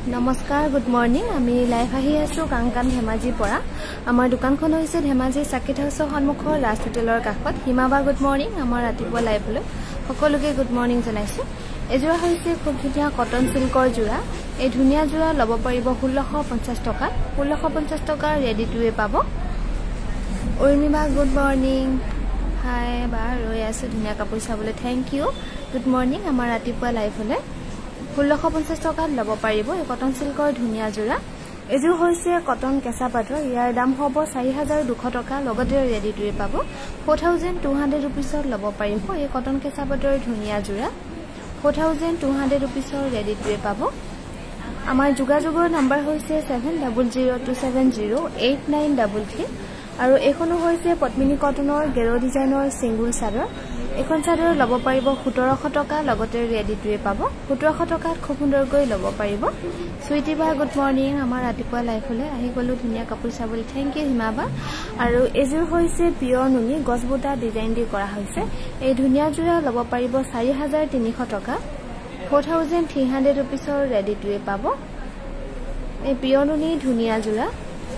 नमस्कार good morning आमी live आহি আছো কাংকান ধেমাজি পৰা আমাৰ দোকানখন হৈছে ধেমাজি সাকিট হাউসৰ সন্মুখৰ ৰাজ হোটেলৰ কাষত হিমাবা গুড মৰ্নিং আমাৰ ৰাতিপুৱা লাইভলৈ সকলোকে গুড মৰ্নিং জনাইছো এজোৰা হৈছে খুব ধুনীয়া কটন সিল্কৰ জোৰা এই ধুনীয়া জোৰা লব পাৰিব 1650 টকা 1650 টকা ৰেডি টু এ পাব উৰ্মিবা গুড মৰ্নিং হাই বা ৰৈ আছে ধুনীয়া কাপোৰ চাবলৈ থ্যাংক ইউ গুড মৰ্নিং আমাৰ ৰাতিপুৱা লাইভলৈ 1650 টকা লব পাৰিব এই কটন সিল্কৰ ধুনীয়া জোৰা এজু হৈছে কটন কেঁচা পাটৰ ইয়াৰ দাম হ'ব 4200 টকা লগতে ৰেডি টু পাব 4200 रुपीसৰ লব পাৰিব এই কটন কেঁচা পাটৰ ধুনীয়া জোৰা 4200 रुपीसৰ ৰেডি টু পাব আমাৰ যোগাযোগৰ নম্বৰ হৈছে 7002708933 আৰু এখনো হৈছে পদ্মিনী কটনৰ গেৰো ডিজাইনৰ সিঙ্গল চাদৰ এখন চাদৰ লব পাৰিব 1700 টকা লগতে ৰেডি টু পাব 1700 টকাত খুব সুন্দৰকৈ লব পাৰিব সুইটিবা গুড মৰ্নিং আমাৰ ৰাতিপুৱা লাইফলে আহি গলো ধুনীয়া কাপোৰ চাবলৈ থ্যাংক ইউ হিমাবা আৰু এজোৰ হৈছে পিয়ৰ নুনি গছবুটা ডিজাইন দি কৰা হৈছে এই ধুনীয়া জোৰা লব পাৰিব 4300 টকা 4300 रुपीसৰ ৰেডি টু পাব এই পিয়ৰ নুনি ধুনীয়া জোৰা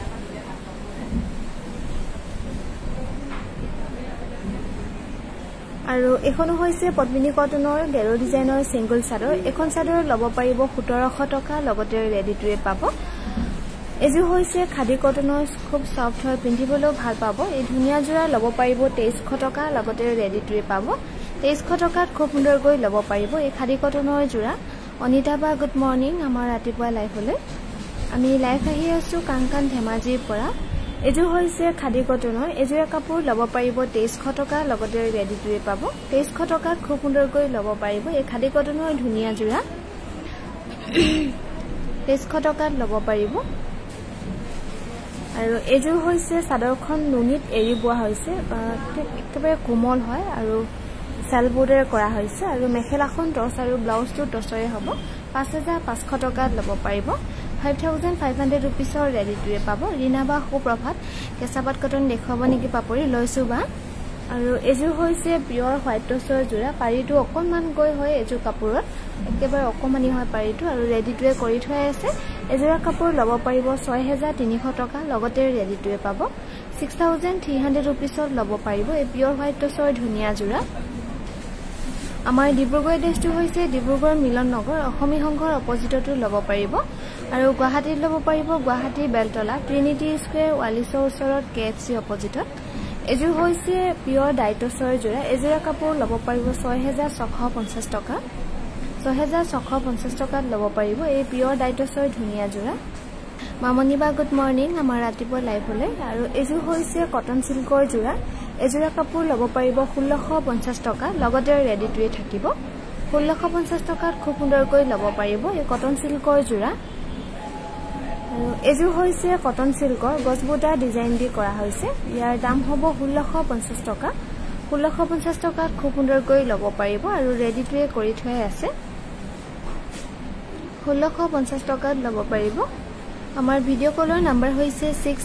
আৰু এখনো হৈছে পদ্মিনী কটনৰ গেৰো ডিজাইনৰ সিঙ্গল চাদৰ এখন চাদৰ লব পাৰিব 1700 টকা লগতে ৰেডি টু পাব এজু হৈছে খাদি কটনৰ খুব সফট হয় পিন্ধিবলৈ ভাল পাব এই ধুনীয়া জোৰা লব পাৰিব 2300 টকা লগতে ৰেডি টু পাব 2300 টকাত খুব সুন্দৰকৈ লব পাৰিব এই খাদি কটনৰ জোৰা অনিতা বা গুড মৰ্নিং আমাৰ ৰাতিপুৱা লাইভলৈ আমি লাইভ আহি আছো কাংকান ধেমাজিৰ পৰা এজু হৈছে খাদি কটনৰ এজোৰা কাপোৰ লব পাৰিব 2300 টকা লগতে ৰেডি টু পাব 2300 টকাত খুব সুন্দৰকৈ লব পাৰিব এই খাদি কটনৰ ধুনীয়া জোৰা 2300 টকাত লব পাৰিব আৰু এজু হৈছে চাদৰখন নুনিত এৰি বোৱা হৈছে একেবাৰে কোমল হয় আৰু সেলবোৰ্ডৰ কৰা হৈছে আৰু মেখেলাখন টছ আৰু ব্লাউজটো টছৰে হ'ব 5500 টকাত লব পাৰিব 5500 रुपीसৰ ৰেডি টু পাব ৰিনাবা সুপ্ৰভাত কেঁচাপাত কটন দেখুৱাব নেকি পাপৰি লৈছো বা আৰু এজু হৈছে পিয়ৰ হোৱাইট টছৰ জোৰা পাৰিটো অকনমান গৈ হয় এজু কাপোৰত একেবাৰে অকমানি হয় পাৰিটো আৰু ৰেডি টু কৰি থৈ আছে এজোৰা কাপোৰ লব পাৰিব 6300 টকা লগতে ৰেডি টু পাব 6300 रुपीसৰ লব পাৰিব এই পিয়ৰ হোৱাইট টছৰ ধুনীয়া জোৰা আমাৰ ডিব্ৰুগড় দেশটো হৈছে ডিব্ৰুগড় মিলন নগৰ অসমী সংঘৰ অপজিটটো লব পাৰিব আৰু গুৱাহাটীত লব পাৰিব গুৱাহাটী বেলতলা ট্ৰিনিটি স্কয়াৰ ওয়ালিছৰ ওচৰত কেএফসি অপজিটত এজু হৈছে পিয়ৰ ডাইটছৰ জোৰা এজোৰা কাপোৰ লব পাৰিব 6650 টকা 6650 টকাত লব পাৰিব এই পিয়ৰ ডাইটছৰ ধুনীয়া জোৰা মামনিবা গুড মৰ্নিং আমাৰ ৰাতিপুৱা লাইভলে আৰু এজু হৈছে কটন সিল্কৰ জোৰা এজোৰা কাপোৰ লব পাৰিব 1650 টকা লগতে ৰেডি টু থাকিব 1650 টকাত খুব সুন্দৰকৈ লব পাৰিব এই কটন সিল্কৰ জোৰা আৰু এজু হৈছে কটন সিল্কৰ গছবুটা ডিজাইন দি কৰা হৈছে ইয়াৰ দাম হ'ব 1650 টকা 1650 টকাত খুব সুন্দৰকৈ লব পাৰিব আৰু ৰেডি টু কৰি থৈ আছে 1650 টকাত লব পাৰিব আমাৰ ভিডিও কলৰ নম্বৰ হৈছে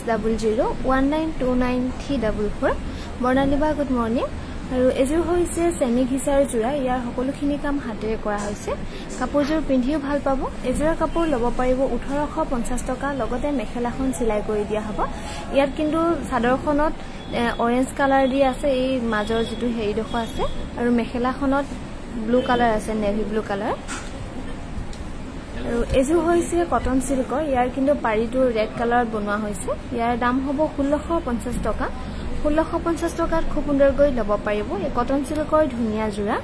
6001929344 বৰ্ণালীবা গুড মৰ্নিং আৰু এজু হৈছে সেমি ঘিচাৰ জোৰা ইয়াৰ সকলোখিনি কাম হাতেৰে কৰা হৈছে কাপোৰজোৰ পিন্ধিও ভাল পাব এজোৰা কাপোৰ লব পাৰিব 1850 টকা লগতে মেখেলাখন সিলাই কৰি দিয়া হ'ব ইয়াত কিন্তু চাদৰখনত অৰেঞ্জ কালাৰ দি আছে এই মাজৰ যেটো হেৰিডখ আছে আৰু মেখেলাখনত ব্লু কালাৰ আছে নেভি ব্লু কালাৰ আৰু এজু হৈছে কটন সিল্কৰ ইয়াৰ কিন্তু পাৰিটো ৰেড কালাৰত বনোৱা হৈছে ইয়াৰ দাম হ'ব 1650 টকা 1650 টকাত খুব সুন্দৰকৈ লব পাৰিব এই কটন সিল্কৰ ধুনীয়া জোৰা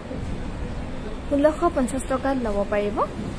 1650 টকাত লব পাৰিব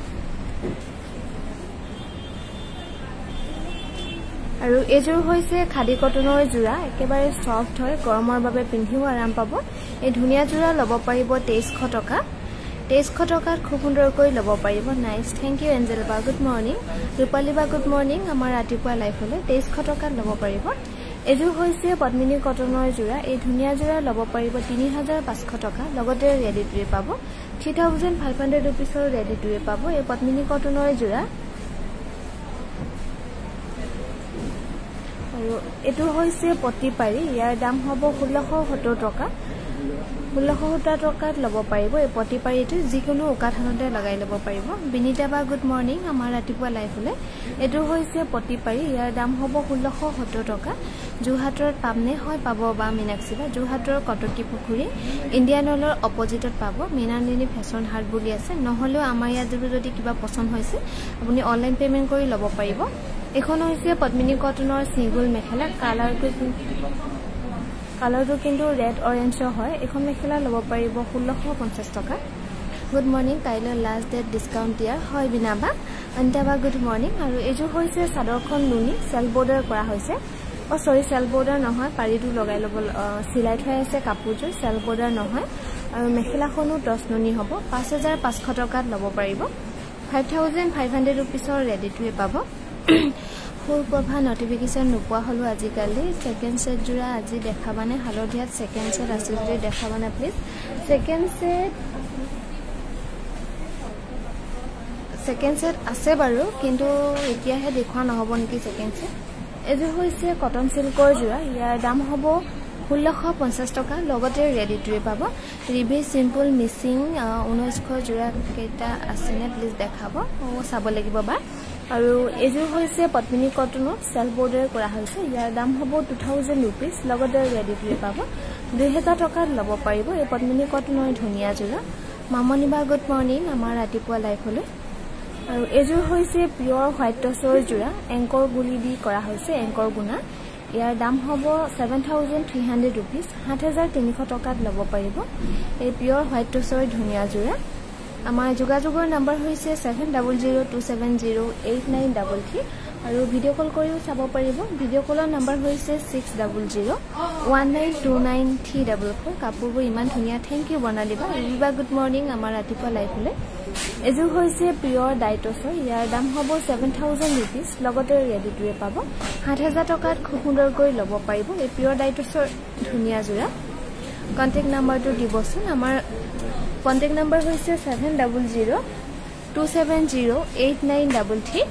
আৰু এজোৰ হৈছে খাদি কটনৰ জোৰা একেবাৰে সফট হয় গৰমৰ বাবে পিন্ধিও আৰাম পাব এই ধুনীয়া জোৰা লব পাৰিব 2300 টকা 2300 টকাত খুব সুন্দৰকৈ লব পাৰিব নাইস থ্যাংক ইউ এঞ্জেল বা গুড মৰ্নিং ৰূপালী বা গুড মৰ্নিং আমাৰ ৰাতিপুৱা লাইভলৈ 2300 টকাত লব পাৰিব এজু হৈছে পদ্মিনী কটনৰ জোৰা এই ধুনীয়া জোৰা লব পাৰিব 3500 টকা লগতে ৰেডি টু পাব 3500 रुपीसৰ ৰেডি টু পাব এই পদ্মিনী কটনৰ জোৰা আৰু এটো হৈছে পটি পাৰি ইয়াৰ দাম হ'ব 1670 টকা 1670 টকাত ল'ব পাৰিব এই পটি পাৰিটো যিকোনো উকাথানতে লগাই ল'ব পাৰিব বিনিতা বা গুড মৰ্নিং আমাৰ ৰাতিপুৱা লাইফলে এটো হৈছে পটি পাৰি ইয়াৰ দাম হ'ব 1670 টকা যোৰহাটৰ পাবনে হয় পাব বা মিনাক্ষীবা যোৰহাটৰ কটকী পুখুৰী ইণ্ডিয়ান অইলৰ অপজিটত পাব মিনান্দিনী ফেশ্বন হাট বুলি আছে নহলেও আমাৰ ইয়াত যদি কিবা পছন্দ হৈছে আপুনি অনলাইন পেমেন্ট কৰি ল'ব পাৰিব এখন হৈছে পদ্মিনী কটনৰ সিঙ্গল মেখেলা কালাৰটো কিন্তু ৰেড অৰেঞ্জ হয় এখন মেখেলা ল'ব পাৰিব 1650 টকা গুড মৰ্নিং কাইলৈ লাষ্ট ডেট ডিসকাউন্ট দিয়াৰ হয় বিনাবা অন্তাবা গুড মৰ্নিং আৰু এজু হৈছে চাদৰখন নুনি সেল বৰ্ডাৰ কৰা হৈছে সৰি সেল বৰ্ডাৰ নহয় পাৰিটো লগাই ল'ব সিলাই থৈ আছে কাপোৰটো সেল বৰ্ডাৰ নহয় আৰু মেখেলাখনো 10 নুনি হ'ব 5500 টকাত ল'ব পাৰিব 5500 रुपीसৰ ৰেডি টুৱে পাব ফুল প্ৰভা নটিফিকেশন নোপোৱা হলো আজিকালি সেকেন্ড সেট জোৰা আজি দেখাবানে হালধিয়াত সেকেন্ড সেট আছে যদি দেখাবানে প্লিজ সেকেন্ড সেট আছে বাৰু কিন্তু এতিয়াহে দেখুৱা নহব নেকি সেকেন্ড সেট এজু হৈছে কটন সিল্কৰ জোৰা ইয়াৰ দাম হ'ব 1650 টকা লগতে ৰেডি টুৱে পাব ৰিভি সিম্পল মিসিং 1900 জোৰা কেইটা আছেনে প্লিজ দেখাব ও চাব লাগিব বা আৰু এজু হৈছে পদ্মিনী কটনত সেল বৰ্ডাৰ কৰা হৈছে ইয়াৰ দাম হ'ব 2000 रुपीस লগতে ৰেডি টুৱে পাব 2000 টকাত ল'ব পাৰিব এই পদ্মিনী কটনৰ ধুনিয়া জোৰা মামনি বা গুড মৰ্নিং আমাৰ ৰাতিপুৱা লাইফলৈ আৰু এজু হৈছে পিওৰ হোৱাইট টছৰ জোৰা এংকৰ গুলি দি কৰা হৈছে এংকৰ গুণা ইয়াৰ দাম হ'ব 7300 रुपीस 7300 টকাত ল'ব পাৰিব এই পিওৰ হোৱাইট টছৰ ধুনিয়া জোৰা আমাৰ যোগাযোগৰ নম্বৰ হৈছে 7002708933 আৰু ভিডিও কল কৰিও চাব পাৰিব ভিডিও কলৰ নম্বৰ হৈছে 6001929344 কাপোৰবোৰ ইমান ধুনিয়া থ্যাংক ইউ বনালিবা ৰিবা গুড মৰ্নিং আমাৰ ৰাতিপুৱা লাইফলে এজু হৈছে পিওৰ ডাইটছৰ ইয়াৰ দাম হ'ব 7000 रुपीस লগতে ৰেডি টুৱে পাব 7000 টকাত খুব সুন্দৰকৈ ল'ব পাৰিব এই পিওৰ ডাইটছৰ ধুনিয়া জোৰা কন্টাক্ট নম্বৰটো দিবচোন আমাৰ কন্টাক্ট নম্বৰ হৈছে 7002708933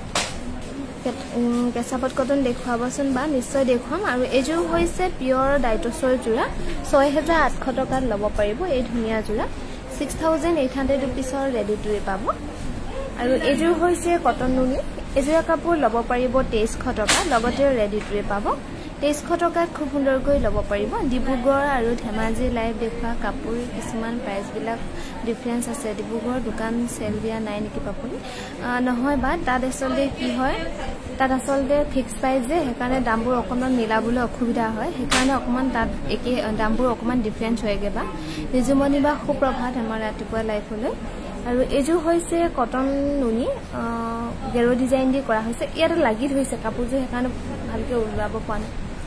কেঁচাপাত কটন দেখুৱাবচোন বা নিশ্চয় দেখুৱাম আৰু এজু হৈছে পিওৰ ডাইটছৰ জোৰা 6800 টকাত ল'ব পাৰিব এই ধুনিয়া জোৰা 6800 रुपीसৰ ৰেডি টুৱে পাব আৰু এজু হৈছে কটন নুনি এজোৰা কাপোৰ ল'ব পাৰিব 2300 টকা লগতে ৰেডি টুৱে পাব 2300 টকাত খুব সুন্দৰকৈ ল'ব পাৰিব ডিব্ৰুগড় আৰু ধেমাজি লাইভ দেখুৱা কাপোৰ কিছুমান প্ৰাইস বিলাক ডিফাৰেন্স আছে ডিব্ৰুগড় দোকান সেল দিয়া নাই নেকি পাপনি নহয় বা তাত আসলে কি হয় তাত আসলে ফিক্স প্ৰাইস যে হেকাৰণে দামবোৰ অকমান মিলাবলৈ অসুবিধা হয় হেকাৰণে অকমান তাত একে দামবোৰ অকমান ডিফাৰেন্স হয়গে বা নিজুমনি বা সুপ্ৰভাত আমাৰ ৰাতিপুৱা লাইফলৈ আৰু এজু হৈছে কটন নুনি গেৰো ডিজাইন দি কৰা হৈছে ইয়াত লাগি হৈছে কাপোৰ যে হেকাৰণে ভালকে উলাব পান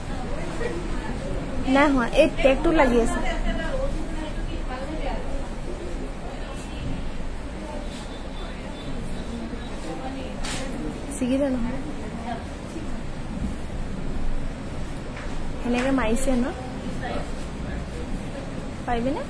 না হয় এই টেগটো লাগি আছে সিগিরা নহয় এনেকে মাইছে ন পাইবে না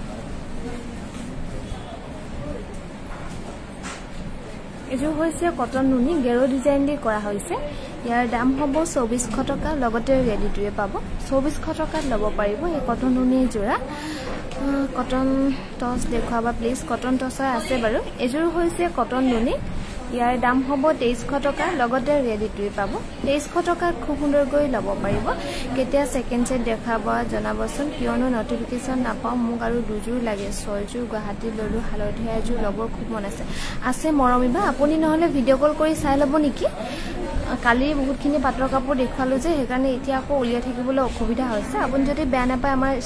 এজু হৈছে কটন নুনি গেৰো ডিজাইন দি কৰা হৈছে ইয়াৰ দাম হ'ব 2400 টকা লগতে ৰেডি টুৱে পাব 2400 টকাত ল'ব পাৰিব এই কটন নুনি জোৰা কটন টছ দেখুৱাবা প্লিজ কটন টছৰ আছে বাৰু এজুৰ হৈছে কটন নুনি ইয়াৰ দাম হ'ব 2300 টকা লগতে ৰেডি টুৱে পাব 2300 টকাত খুব সুন্দৰকৈ ল'ব পাৰিব কেতিয়া সেকেন্ড সেট দেখাব জনাবচোন কিয়নো নটিফিকেশন নাপাও মোক আৰু দুজোৰ লাগে ছয়জোৰ গুৱাহাটী ললো হালধীয়া জোৰ ল'বৰ খুব মন আছে মৰমিবা আপুনি নহলে ভিডিও কল কৰি চাই ল'ব নেকি কালি বহুতখিনি পাটৰ কাপোৰ দেখালো যে হেকাৰণে এতিয়া আকৌ উলিয়া থাকিবলৈ অসুবিধা হৈছে আপুনি যদি বেয়া নাপায় আমাৰ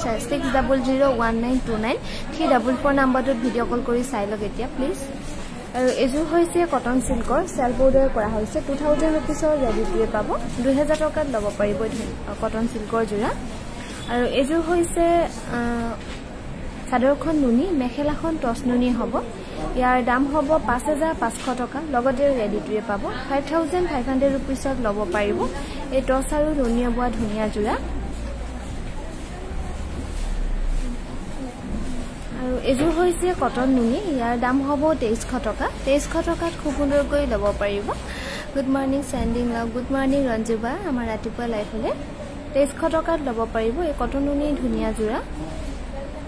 6001929344 নম্বৰটোত ভিডিও কল কৰি চাই লওক এতিয়া প্লিজ আৰু এজু হৈছে কটন সিল্কৰ সেল বৰ্ডাৰ কৰা হৈছে 2000 रुपीसৰ ৰেডি টুৱে পাব 2000 টকাত ল'ব পাৰিব কটন সিল্কৰ জোৰা আৰু এজু হৈছে চাদৰখন নুনি মেখেলাখন টছ নুনি হ'ব ইয়াৰ দাম হ'ব 5500 টকা লগতে ৰেডি টুৱে পাব 5500 रुपीसত ল'ব পাৰিব এই টছ আৰু নুনিয়া বোৱা ধুনিয়া জোৰা আৰু এজু হৈছে কটন নুনি ইয়াৰ দাম হ'ব 2300 টকা 2300 টকাত খুব সুন্দৰকৈ ল'ব পাৰিব good morning sending good morning ৰঞ্জুবা আমাৰ ৰাতিপুৱা লাইফলে 2300 টকাত ল'ব পাৰিব এই কটন নুনি ধুনিয়া জোৰা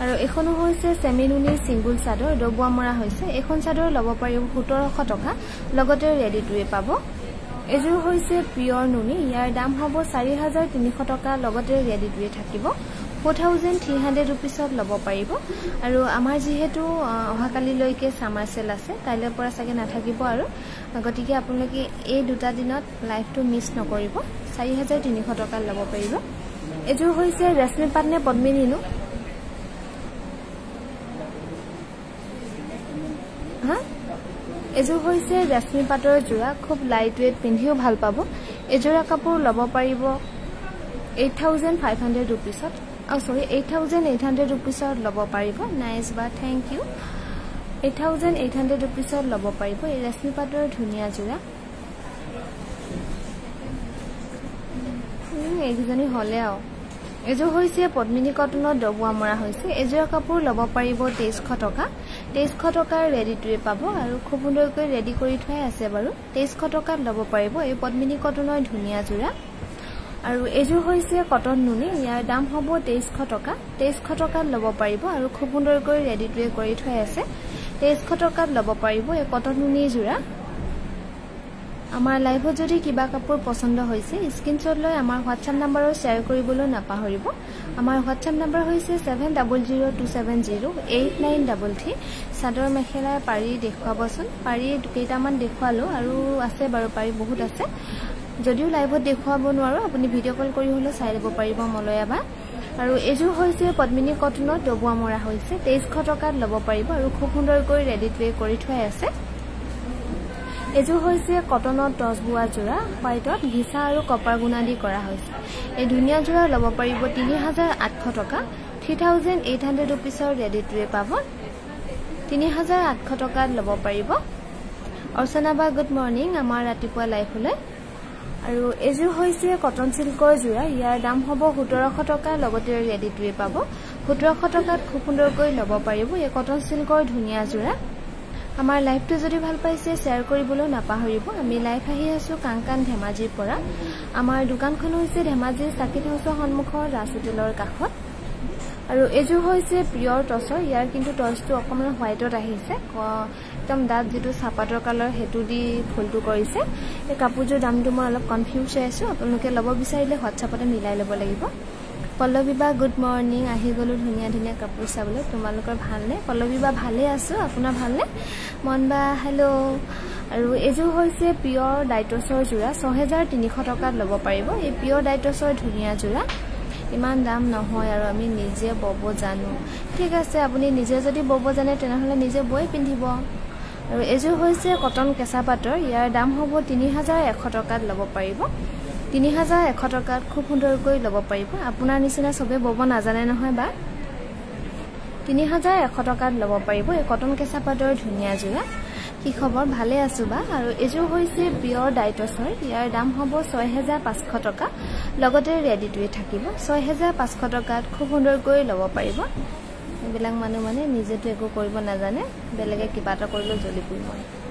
আৰু এখনো হৈছে সেমি নুনি সিঙ্গল চাদৰ ডবোৱা মৰা হৈছে এখন চাদৰ ল'ব পাৰিব 1700 টকা লগতে ৰেডি টুৱে পাব এযোৰ হৈছে পিয়ৰ নুনি ইয়াৰ দাম হ'ব 4300 টকা লগতে ৰেডি টুৱে থাকিব 4300 रुपीसत ল'ব পাৰিব আৰু আমাৰ যেহেতু অহাকালিলৈকে সামাৰ সেল আছে কাইলৈ পৰা সাগে নাথাকিব আৰু গতিকে আপোনালোকে এই দুটা দিনত লাইভটো মিস নকৰিব 4300 টকা ল'ব পাৰিব এযোৰ হৈছে ৰেশমী পাট নে পদ্মিনী নো হা এযোৰ হৈছে ৰেশমী পাটৰ জোৰা খুব লাইট ওয়েট পিন্ধিও ভাল পাব এযোৰা কাপোৰ ল'ব পাৰিব 8500 रुपीसत sorry 8800 रुपीसत ল'ব পাৰিব নাইস বা থ্যাংক ইউ 8800 रुपीसत ল'ব পাৰিব এই ৰেশমী পাটৰ ধুনিয়া জোৰা একজনী হলে আও এযোৰ হৈছে পদ্মিনী কটনৰ ডবোৱা মৰা হৈছে এযোৰ কাপোৰ ল'ব পাৰিব 2300 টকা 2300 টকাৰ ৰেডি টুৱে পাব আৰু খুব সুন্দৰকৈ ৰেডি কৰি থোৱাই আছে বাৰু 2300 টকাত ল'ব পাৰিব এই পদ্মিনী কটনৰ ধুনিয়া জোৰা আৰু এযোৰ হৈছে কটন নুনি ইয়াৰ দাম হ'ব 2300 টকা 2300 টকাত ল'ব পাৰিব আৰু খুব সুন্দৰকৈ ৰেডি টুৱে কৰি থোৱাই আছে 2300 টকাত ল'ব পাৰিব এই কটন নুনি জোৰা আমাৰ লাইভত যদি কিবা কাপোৰ পছন্দ হৈছে স্ক্ৰিনশ্বট লৈ আমাৰ WhatsApp নম্বৰত শেয়াৰ কৰিবলৈ নাপাহৰিব আমাৰ WhatsApp নম্বৰ হৈছে 7002708933 সাদৰ মেখেলাৰ পাৰি দেখুৱাবচোন পাৰি কেইটামান দেখুৱালো আৰু আছে বাৰু পাৰি বহুত আছে যদিও লাইভত দেখুৱাব নোৱাৰো আপুনি ভিডিঅ' কল কৰি হলে চাই ল'ব পাৰিব মলয়াবা আৰু এযোৰ হৈছে পদ্মিনী কটনৰ ডবোৱা মৰা হৈছে 2300 টকাত ল'ব পাৰিব আৰু খুব সুন্দৰকৈ ৰেডি টুৱে কৰি থোৱাই আছে এযোৰ হৈছে কটনৰ টচ বুৱা জোৰা হোৱাইটত ঘিছা আৰু কপাৰ গুণা দি কৰা হৈছে এই ধুনিয়া জোৰা ল'ব পাৰিব 3800 টকা 3800 रुपीसৰ ৰেডি টুৱে পাব 3800 টকাত ল'ব পাৰিব অৰ্চনা বা গুড মৰ্নিং আমাৰ ৰাতিপুৱা লাইভলৈ আৰু এযোৰ হৈছে কটন সিল্কৰ জোৰা ইয়াৰ দাম হ'ব 1700 টকা লগতে ৰেডি টুৱে পাব 1700 টকাত খুব সুন্দৰকৈ ল'ব পাৰিব এই কটন সিল্কৰ ধুনিয়া জোৰা আমাৰ লাইভটো যদি ভাল পাইছে শেয়াৰ কৰিবলৈ নাপাহৰিব আমি লাইভ আহি আছো কাংকান ধেমাজিৰ পৰা আমাৰ দোকানখন হৈছে ধেমাজিৰ সাকিত হাউছৰ সন্মুখৰ ৰাজ হোটেলৰ কাষত আৰু এযোৰ হৈছে পিয়ৰ টছৰ ইয়াৰ কিন্তু টছটো অকমান হোৱাইটত আহিছে একদম দাঁত যেটো সাপাতৰ কালাৰ হেতু দি ফুলটো কৰিছে এই কাপোৰযোৰ দামটো মই অলপ কনফিউজ হৈ আছো আপোনালোকে ল'ব বিচাৰিলে WhatsAppতে মিলাই ল'ব লাগিব পল্লবী বা গুড মৰ্নিং আহি গলো ধুনিয়া ধুনিয়া কাপোৰ চাবলৈ তোমালোকৰ ভালনে পল্লবী বা ভালে আছো আপোনাৰ ভালনে মন বা হেল্ল আৰু এযোৰ হৈছে পিয়ৰ ডাইটছৰ জোৰা 6300 টকাত ল'ব পাৰিব এই পিয়ৰ ডাইটছৰ ধুনিয়া জোৰা ইমান দাম নহয় আৰু আমি নিজে বব জানো ঠিক আছে আপুনি নিজে যদি বব জানে তেনেহলে নিজে বই পিন্ধিব আৰু এযোৰ হৈছে কটন কেঁচা পাটৰ ইয়াৰ দাম হ'ব 3100 টকাত ল'ব পাৰিব 3100 টকাত খুব সুন্দৰকৈ ল'ব পাৰিব আপোনাৰ নিচিনা সবে বব নাজানে নহয় বা 3100 টকাত ল'ব পাৰিব এই কটন কেঁচা পাটৰ ধুনিয়া জোৰা কি খবৰ ভালে আছো বা আৰু এযোৰ হৈছে পিয়ৰ ডাইটছৰ ইয়াৰ দাম হ'ব 6500 টকা লগতে ৰেডি টুৱে থাকিব 6500 টকাত খুব সুন্দৰকৈ ল'ব পাৰিব এইবিলাক মানুহ মানে নিজেটো একো কৰিব নাজানে বেলেগে কিবা এটা কৰিলে জ্বলি পৰিব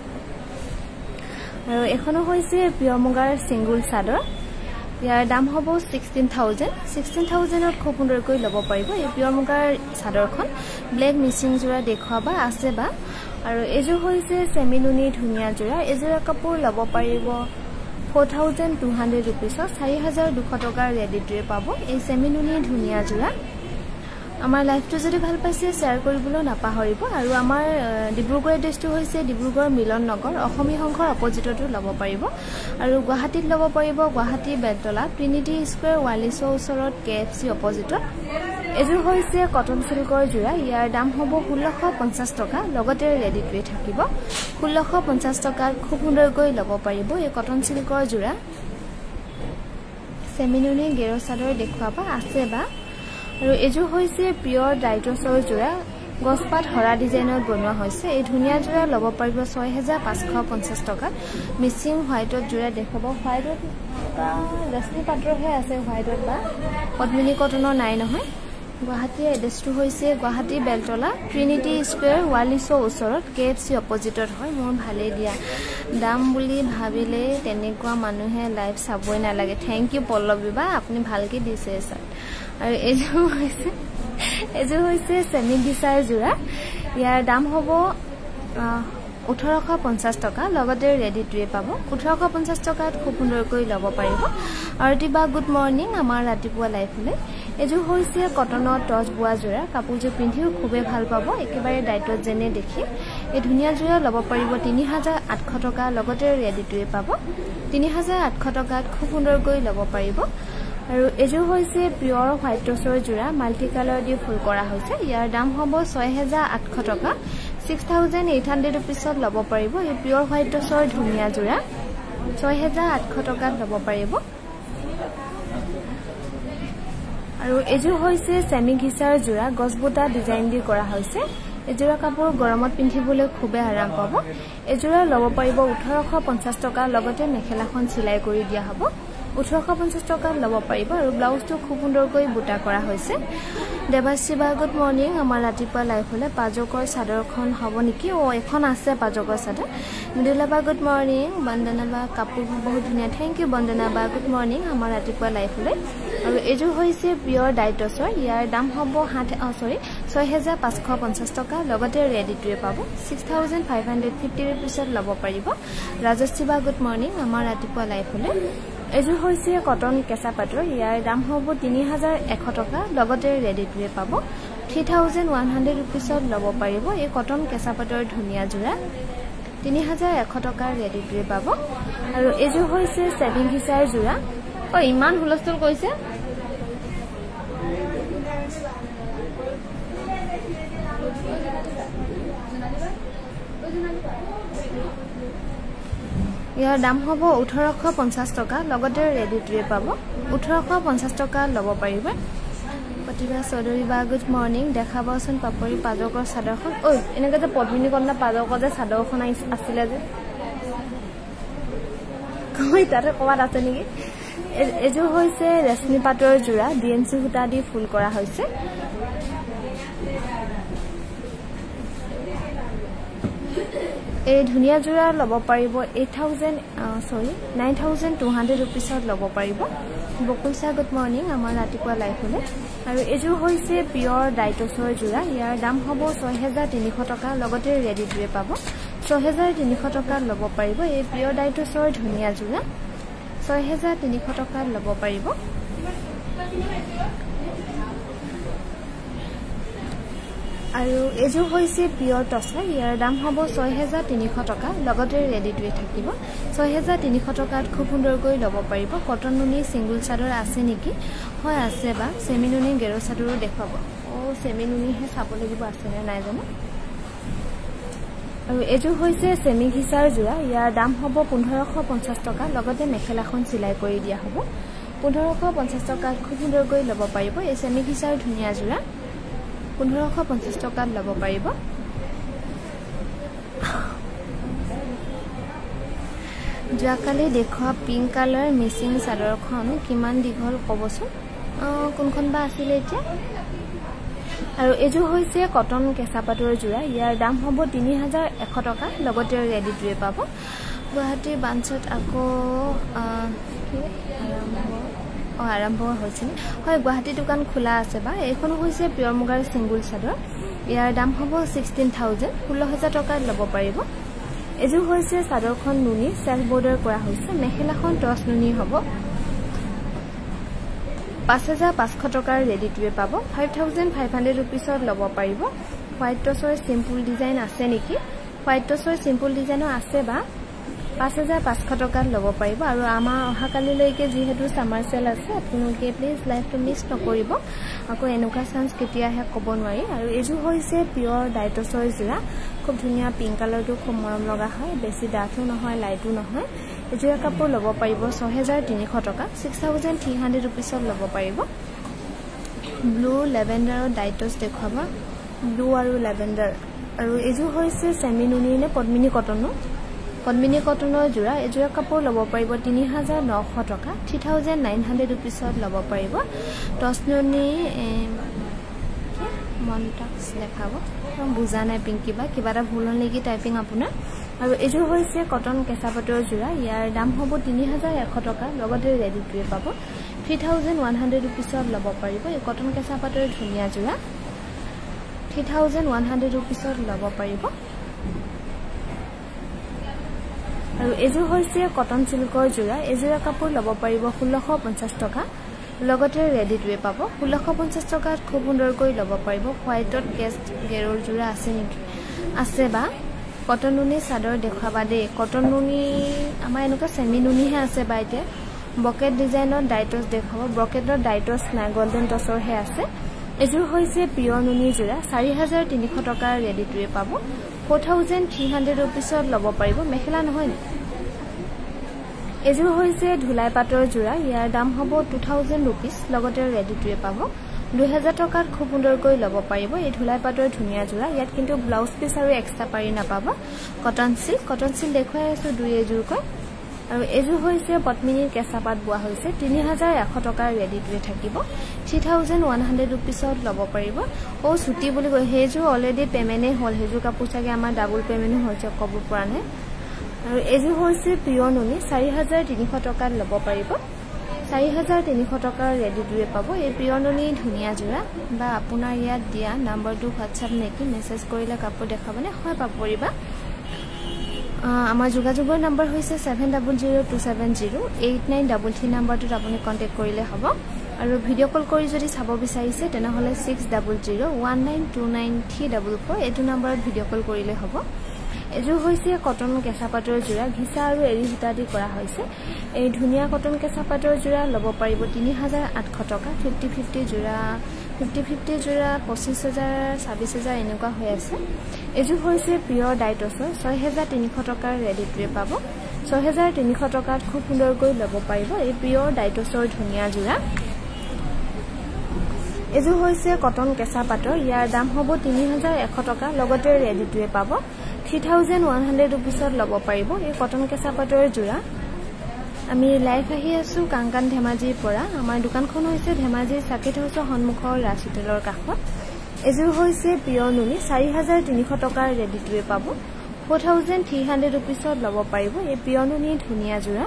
আৰু এখনো হৈছে পিয়ৰ মুগাৰ সিঙ্গল চাদৰ ইয়াৰ দাম হ'ব 16000ত খুব সুন্দৰকৈ ল'ব পাৰিব এই পিয়ৰ মুগাৰ চাদৰখন ব্লেক মিচিং জোৰা দেখুৱাবা আছে বা আৰু এযোৰ হৈছে সেমি নুনি ধুনিয়া জোৰা এযোৰ কাপোৰ ল'ব পাৰিব 4200 रुपीसত 4200 টকাৰ ৰেডি টুৱে পাব এই সেমি নুনি ধুনিয়া জোৰা আমাৰ লাইভটো যদি ভাল পাইছে শেয়াৰ কৰিবলৈ নাপাহৰিব আৰু আমাৰ ডিব্ৰুগড় এড্ৰেছটো হৈছে ডিব্ৰুগড় মিলন নগৰ অসমী সংঘৰ অপজিটতো ল'ব পাৰিব আৰু গুৱাহাটীত ল'ব পাৰিব গুৱাহাটী বেলতলা ট্ৰিনিটি স্কয়াৰ ৱালিছৰ ওচৰত KFC অপজিটত এযোৰ হৈছে কটন সিল্কৰ জোৰা ইয়াৰ দাম হ'ব 1650 টকা লগতে ৰেডি টুৱে থাকিব 1650 টকাত খুব সুন্দৰকৈ ল'ব পাৰিব এই কটন সিল্কৰ জোৰা সেমিনুনি গেৰ চাদৰ দেখুৱাবা আছে বা আৰু এযোৰ হৈছে পিয়ৰ ডাইটছৰ জোৰা গছপাত হৰা ডিজাইনত বনোৱা হৈছে এই ধুনিয়া জোৰা ল'ব পাৰিব 6550 টকাত মিচিং হোৱাইটত জোৰা দেখুৱাব হোৱাইটত ৰেশমী পাটৰহে আছে হোৱাইটত বা পদ্মিনী কটনৰ নাই নহয় গুৱাহাটী এড্ৰেছটো হৈছে গুৱাহাটী বেলতলা ট্ৰিনিটি স্কয়াৰ ৱালিছৰ ওচৰত KFC অপজিটত হয় মোৰ ভালে দিয়া দাম বুলি ভাবিলে তেনেকুৱা মানুহে লাইভ চাবই নালাগে থ্যাংক ইউ পল্লবী বা আপুনি ভালকে দিছে স্যার আৰু এযোৰ হৈছে এযোৰ হৈছে সেমি ঘিচাৰ যোৰা ইয়াৰ দাম হ'ব 1850 টকা লগতে ৰেডি টুৱে পাব 1850 টকাত খুব সুন্দৰকৈ ল'ব পাৰিব আৰু দিবা গুড মৰ্নিং আমাৰ ৰাতিপুৱা লাইফলৈ এযোৰ হৈছে কটনৰ টচ বোৱা যোৰা কাপোৰযোৰ পিন্ধিও খুবেই ভাল পাব একেবাৰে ডাইটত যেনে দেখি এই ধুনীয়া যোৰা ল'ব পাৰিব 3800 টকা লগতে ৰেডি টুৱে পাব 3800 টকাত খুব সুন্দৰকৈ ল'ব পাৰিব আৰু এযোৰ হৈছে পিয়ৰ হোৱাইট টচৰ যোৰা মাল্টি কালাৰ দি ফুল কৰা হৈছে ইয়াৰ দাম হ'ব 6800 টকা 6800 rupeesত ল'ব পাৰিব এই পিয়ৰ হোৱাইট টচৰ ধুনীয়া যোৰা 6800 টকাত ল'ব পাৰিব আৰু এযোৰ হৈছে সেমি ঘিচাৰ যোৰা গছবুটা ডিজাইন দি কৰা হৈছে এযোৰা কাপোৰ গৰমত পিন্ধিবলৈ খুবেই আৰাম পাব এযোৰা ল'ব পাৰিব 1850 টকা লগতে মেখেলাখন চিলাই কৰি দিয়া হ'ব 1850 টকাত ল'ব পাৰিব আৰু ব্লাউজটো খুব সুন্দৰকৈ বুটা কৰা হৈছে দেৱাশিবা গুড মৰ্নিং আমাৰ ৰাতিপুৱা লাইফলৈ পাজকৰ চাদৰখন হ'ব নেকি এখন আছে পাজকৰ চাদৰ মৃদুলাবা গুড মৰ্নিং বন্দনাবা কাপোৰ বহুত ধুনীয়া থ্যাংক ইউ বন্দনাবা গুড মৰ্নিং আমাৰ ৰাতিপুৱা লাইফলৈ আৰু এযোৰ হৈছে পিয়ৰ ডাইটছৰ ইয়াৰ দাম হ'ব 6550 টকা লগতে ৰেডি টুৱে পাব 6550 rupeesত ল'ব পাৰিব ৰাজশ্ৰীবা গুড মৰ্নিং আমাৰ ৰাতিপুৱা লাইফলৈ এযোৰ হৈছে কটন কেঁচা পাটৰ ইয়াৰ দাম হ'ব 3100 টকা লগতে ৰেডি টুৱে পাব 3100 rupeesত ল'ব পাৰিব এই কটন কেঁচা পাটৰ ধুনীয়া যোৰা 3100 টকা ৰেডি টুৱে পাব আৰু এযোৰ হৈছে সেমি ঘিচাৰ যোৰা ইমান হুলস্থুল কৈছে ইয়াৰ দাম হ'ব 1850 টকা লগতে ৰেডি টুৱে পাব 1850 টকা ল'ব পাৰিব প্ৰতিভা চৌধুৰী বা গুড মৰ্নিং দেখাবচোন পাপৰি পাজকৰ চাদৰখন এনেকৈ যে পদ্মিনী কন্যা পাজকৰ যে চাদৰখন আছিলে যে তাতে ক'ৰবাত আছে নেকি এযোৰ হৈছে ৰেশমী পাটৰ যোৰা ডিএনসি সূতা দি ফুল কৰা হৈছে এই ধুনীয়া যোৰা ল'ব পাৰিব 9200 rupeesত ল'ব পাৰিব বকুলছা গুড মৰ্নিং আমাৰ ৰাতিপুৱা লাইফলৈ আৰু এযোৰ হৈছে পিয়ৰ ডাইটছৰ যোৰা ইয়াৰ দাম হ'ব 6300 টকা লগতে ৰেডি টুৱে পাব 6300 টকাত ল'ব পাৰিব এই পিয়ৰ ডাইটছৰ ধুনীয়া যোৰা 6300 টকাত ল'ব পাৰিব আৰু এযোৰ হৈছে পিয়ৰ টচৰ ইয়াৰ দাম হ'ব 6300 টকা লগতে ৰেডি টুৱে থাকিব 6300 টকাত খুব সুন্দৰকৈ ল'ব পাৰিব কটন নুনি সিঙ্গল চাদৰ আছে নেকি হয় আছে বা সেমি নুনি গেৰো চাদৰো দেখাব সেমি নুনিহে চাব লাগিব আছে নে নাই জানো আৰু এযোৰ হৈছে সেমি ঘিচাৰ যোৰা ইয়াৰ দাম হ'ব 1550 টকা লগতে মেখেলাখন চিলাই কৰি দিয়া হ'ব 1550 টকাত খুব সুন্দৰকৈ ল'ব পাৰিব এই সেমি ঘিচাৰ ধুনীয়া যোৰা 1550 টকাত ল'ব পাৰিব যোৱাকালি দেখুৱা পিংক কালাৰ মিচিং চাদৰখন কিমান দীঘল ক'বচোন কোনখন বা আছিলে এতিয়া আৰু এযোৰ হৈছে কটন কেঁচা পাটৰ যোৰা ইয়াৰ দাম হ'ব 3100 টকা লগতে ৰেডি টুৱে পাব গুৱাহাটীৰ বাঞ্চত আকৌ আৰম্ভ হৈছে হয় গুৱাহাটী দোকান খোলা আছে বা এইখন হৈছে পিয়ৰ মুগাৰ সিঙ্গল চাদৰ ইয়াৰ দাম হ'ব 16000 টকাত ল'ব পাৰিব এযোৰ হৈছে চাদৰখন নুনি সেল্ফ বৰ্ডাৰ কৰা হৈছে মেখেলাখন টচ নুনি হ'ব 5500 টকাৰ ৰেডি টুৱে পাব 5500 rupeesত ল'ব পাৰিব হোৱাইট টচৰ সিম্পল ডিজাইন আছে নেকি হোৱাইট টচৰ সিম্পল ডিজাইনো আছে বা 5500 টকাত ল'ব পাৰিব আৰু আমাৰ অহাকালিলৈকে যিহেতু সামাৰ সেল আছে আপোনালোকে প্লিজ লাইভটো মিছ নকৰিব আকৌ এনেকুৱা চান্স কেতিয়া আহে ক'ব নোৱাৰি আৰু এযোৰ হৈছে পিয়ৰ ডাইটছৰ যোৰা খুব ধুনীয়া পিংক কালাৰটো খুব মৰম লগা হয় বেছি ডাঠো নহয় লাইটো নহয় এযোৰ কাপোৰ ল'ব পাৰিব 6300 টকা 6300 rupeesত ল'ব পাৰিব ব্লু লেভেণ্ডাৰৰ ডাইটছ দেখুৱাব ব্লু আৰু লেভেণ্ডাৰ আৰু এযোৰ হৈছে সেমি নুনি নে পদ্মিনী কটনৰ যোৰা এযোৰ কাপোৰ ল'ব পাৰিব 3900 টকা 3900 rupeesত ল'ব পাৰিব টচ নুনি মনটাক্স দেখাব বুজা নাই পিংকি বা কিবা এটা ভুল হ'ল নেকি টাইপিং আপোনাৰ আৰু এযোৰ হৈছে কটন কেঁচা পাটৰ যোৰা ইয়াৰ দাম হ'ব 3100 টকা লগতে ৰেডি টুৱে পাব 3100 rupeesত ল'ব পাৰিব এই কটন কেঁচা পাটৰ ধুনীয়া যোৰা 3100 रुपिसत ল'ব পাৰিব আৰু এযোৰ হৈছে কটন সিল্কৰ যোৰা এযোৰা কাপোৰ ল'ব পাৰিব 1650 টকা লগতে ৰেডি টু পাব 1650 টকাত খুব সুন্দৰকৈ ল'ব পাৰিব হোৱাইটত কেষ্ট গেৰৰ যোৰা আছে নেকি আছে বা কটন নুনি চাদৰ দেখাবা দে কটন নুনি আমাৰ এনেকুৱা সেমি নুনিহে আছে বাইতে বকেট ডিজাইনৰ ডাইটছ দেখাব ব্ৰকেটৰ ডাইটছ নাই গোল্ডেন টছৰ হে আছে এযোৰ হৈছে পিয়ৰ নুনি যোৰা 4300 টকা ৰেডি টু পাব 4300 रुपिसत ল'ব পাৰিব মেখেলা নহয় এযোৰ হৈছে ধুলাই পাটৰ যোৰা ইয়াৰ দাম হ'ব 2000 रुपिस লগতে ৰেডি টু পাব 2000 টকাত খুব সুন্দৰকৈ ল'ব পাৰিব এই ধুলাই পাটৰ ধুনীয়া যোৰা ইয়াত কিন্তু ব্লাউজ পিস আৰু এক্সট্ৰা পাৰি নাপাব কটন সিল্ক দেখুৱাই আছো দুই এযোৰকৈ আৰু এযোৰ হৈছে পত্মিনীৰ কেঁচা পাট বোৱা হৈছে 3100 টকা ৰেডি টু থাকিব 3100 रुपिसত ল'ব পাৰিব ও ছুটি বুলি কৈ হেজু অলৰেডি পেমেন্টে হল হেজু কাপোৰ চাগে আমাৰ ডাবল পেমেন্ট হৈছে কব পৰা নাই আৰু এযোৰ হৈছে পিয়ৰ নুনি 4300 টকাত ল'ব পাৰিব 4300 টকা ৰেডি টু পাব এই পিয়ৰ নুনি ধুনীয়া যোৰা বা আপোনাৰ ইয়াত দিয়া নম্বৰটো WhatsApp নেকি মেছেজ কৰিলে কাপোৰ দেখাবনে হয় পাব পৰিবা আমাৰ যোগাযোগৰ নম্বৰ হৈছে 7002708933 নম্বৰটোত আপুনি কন্টাক্ট কৰিলে হ'ব আৰু ভিডিও কল কৰি যদি চাব বিচাৰিছে তেনেহলে 6001929344 এটো নম্বৰত ভিডিও কল কৰিলে হ'ব এযোৰ হৈছে কটন কেঁচা পাটৰ যোৰা ঘিচা আৰু এৰি সূতা দি কৰা হৈছে এই ধুনীয়া কটন কেঁচা পাটৰ যোৰা ল'ব পাৰিব 3800 টকা 50-50 যোৰা 50-50 যোৰা 25000 26000 এনেকুৱা হৈ আছে এযোৰ হৈছে পিয়ৰ ডাইটছৰ 6300 টকা ৰেডি টু পাব 6300 টকাত খুব সুন্দৰকৈ ল'ব পাৰিব এই পিয়ৰ ডাইটছৰ ধুনীয়া যোৰা এযোৰ হৈছে কটন কেঁচা পাটৰ ইয়াৰ দাম হ'ব 3100 টকা লগতে ৰেডি টু পাব 3100 रुपिसत ল'ব পাৰিব এই কটন কেঁচা পাটৰ যোৰা আমি লাইভ আহি আছো কাংকান ধেমাজিৰ পৰা আমাৰ দোকানখন হৈছে ধেমাজি সাকেট হাউছৰ সন্মুখৰ ৰাজহোটেলৰ কাষত এযোৰ হৈছে পিয়ৰ নুনি 4300 টকা ৰেডি টু পাব 4300 रुपिसত ল'ব পাৰিব এই পিয়ৰ নুনি ধুনীয়া যোৰা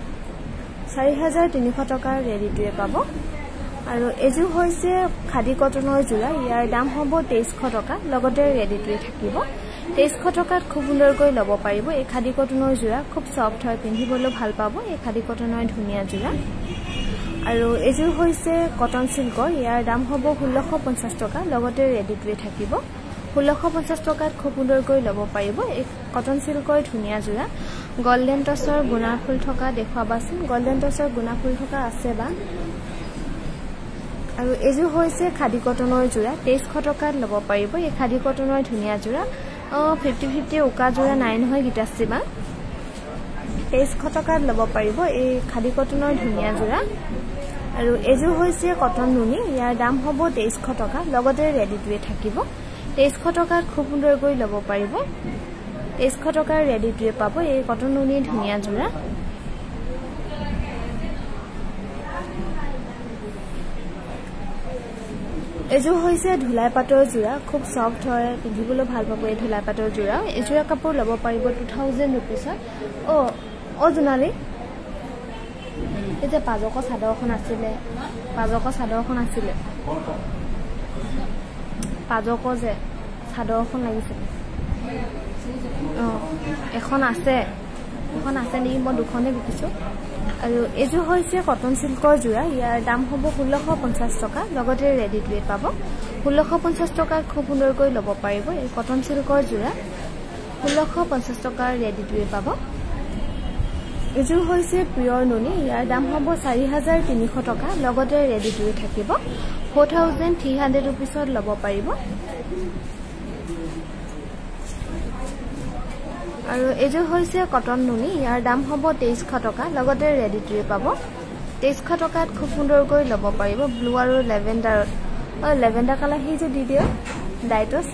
4300 টকা ৰেডি টু পাব আৰু এযোৰ হৈছে খাদি কটনৰ যোৰা ইয়াৰ দাম হ'ব 2300 টকা লগতে ৰেডি টু থাকিব 2300 টকাত খুব সুন্দৰকৈ ল'ব পাৰিব এই খাদি কটনৰ যোৰা খুব সফট হয় পিন্ধিবলৈ ভাল পাব এই খাদি কটনৰ ধুনীয়া যোৰা আৰু এযোৰ হৈছে কটন সিল্কৰ ইয়াৰ দাম হ'ব 1650 টকা লগতে ৰেডি টু থাকিব 1650 টকাত খুব সুন্দৰকৈ ল'ব পাৰিব এই কটন সিল্কৰ ধুনীয়া যোৰা গোল্ডেন টছৰ গুণা ফুল থকা দেখুৱাবাচোন গোল্ডেন টছৰ গুণা ফুল থকা আছে বা আৰু এযোৰ হৈছে খাদি কটনৰ যোৰা 2300 টকাত ল'ব পাৰিব এই খাদি কটনৰ ধুনীয়া যোৰা 50-50 উকা যোৰা নাই নহয় গিটাছিবা 2300 টকাত ল'ব পাৰিব এই খাদি কটনৰ ধুনীয়া যোৰা আৰু এযোৰ হৈছে কটন নুনি ইয়াৰ দাম হ'ব 2300 টকা লগতে ৰেডি টু থাকিব 2300 টকাত খুব সুন্দৰকৈ ল'ব পাৰিব 2300 টকাৰ ৰেডি টু পাব এই কটন নুনি ধুনীয়া যোৰা এযোৰ হৈছে ধুলাই পাটৰ যোৰা খুব সফট হয় পিন্ধিবলৈ ভাল পাব এই ধুলাই পাটৰ যোৰা এযোৰা কাপোৰ ল'ব পাৰিব 2000 रुपिसত ও জুনালি এই যে পাজক চাদৰখন আছিলে পাজক যে চাদৰখন লাগিছিল এখন আছে নেকি মই দুখনে বিকিছো আৰু এযোৰ হৈছে কটন সিল্কৰ যোৰা ইয়াৰ দাম হ'ব 1650 টকা লগতে ৰেডি টু পাব 1650 টকাত খুব সুন্দৰকৈ ল'ব পাৰিব এই কটন সিল্কৰ যোৰা 1650 টকাৰ ৰেডি টু পাব এযোৰ হৈছে পিয়ৰ নুনি ইয়াৰ দাম হ'ব 4300 টকা লগতে ৰেডি টু থাকিব 4300 रुपिसत ল'ব পাৰিব আৰু এযোৰ হৈছে কটন নুনি ইয়াৰ দাম হ'ব 2300 টকা লগতে ৰেডি টু পাব 2300 টকাত খুব সুন্দৰকৈ ল'ব পাৰিব ব্লু আৰু লেভেণ্ডাৰ কালাৰ হি যে দি দিও ডাইটছ